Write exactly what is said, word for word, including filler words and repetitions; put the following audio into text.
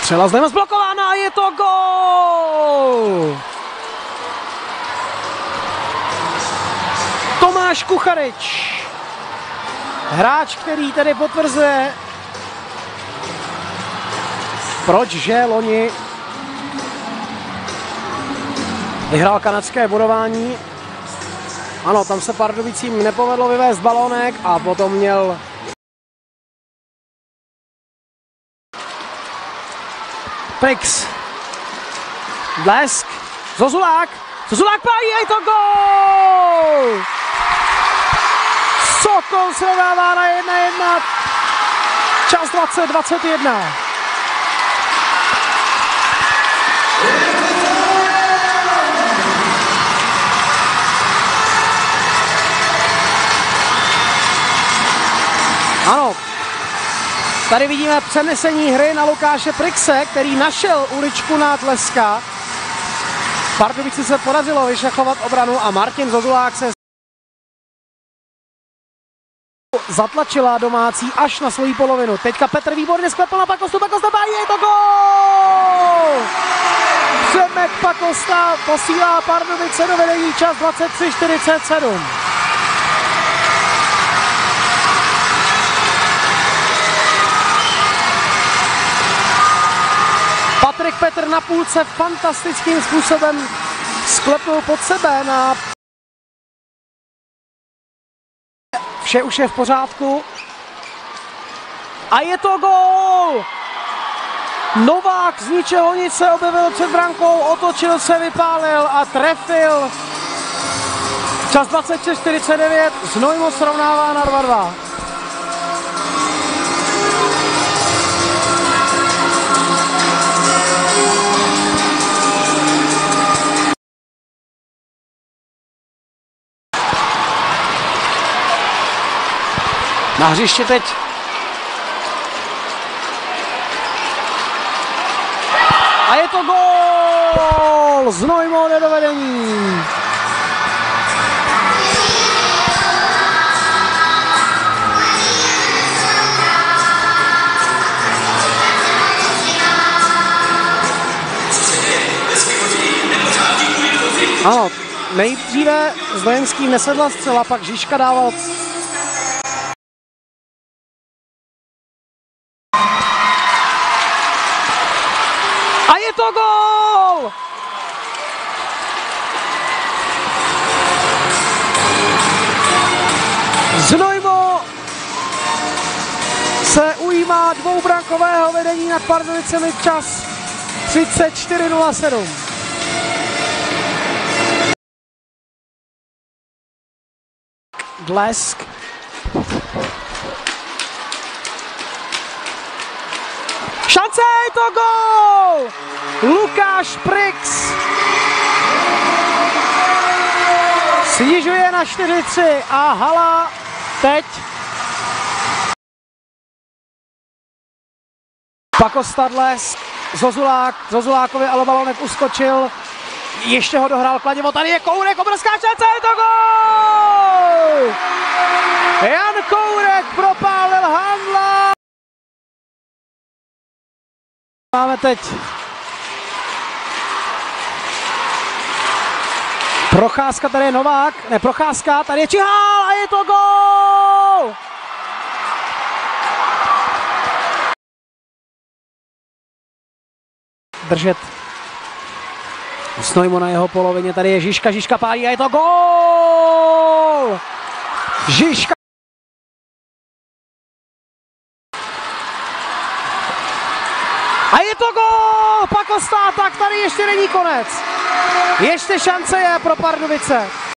Střela zde zblokována a je to gól! Tomáš Kucharič, hráč, který tedy potvrzuje, proč že loni vyhrál kanadské bodování. Ano, tam se Pardubicím nepovedlo vyvést balónek a potom měl Prix. Blesk. Zozulák. Zozulák pálí a je to gól! Sokol srovnává na jedna jedna. Čas dvacet dvacet jedna. Ano, tady vidíme přenesení hry na Lukáše Prixe, který našel uličku na Tleska. Pardubici se podařilo vyšachovat obranu a Martin Zozulák se zatlačila domácí až na svoji polovinu. Teďka Petr výborně sklepl na Pakostu, Pakosta bájí, je to gól! Přemek Pakosta posílá Pardubice do vedení, čas dvacet tři čtyřicet sedm. Patrik Petr na půlce fantastickým způsobem sklepnul pod sebe na... Vše už je v pořádku. A je to gól! Novák z ničeho nic se objevil před brankou, otočil se, vypálil a trefil. Čas dvacet tři čtyřicet devět, Znojmo srovnává na dva dva. Na hřiště teď a je to gól! Znojmo jde do vedení. Ano, nejdříve Zdojenský nesedla zcela, pak Žižka dával. A je to gól! Znojmo se ujímá dvoubrankového vedení nad Pardubicemi, čas třicet čtyři nula sedm. Blesk. Šance, je to gól! Lukáš Prix snižuje na čtyři tři a hala teď. Pakosta, Blesk, Zozulák, Zozulákovi ale balonek uskočil. Ještě ho dohrál Kladivo, tady je Kourek, obrovská šance, je to gól! Jan Kourek propálil Handla. Máme teď Procházka, tady je Novák, ne Procházka, tady je Čihál a je to gól! Držet Znojmo na jeho polovině, tady je Žižka, Žižka pálí a je to gól! Žižka. A je to gól! Pakosta, tak tady ještě není konec. Ještě šance je pro Pardubice.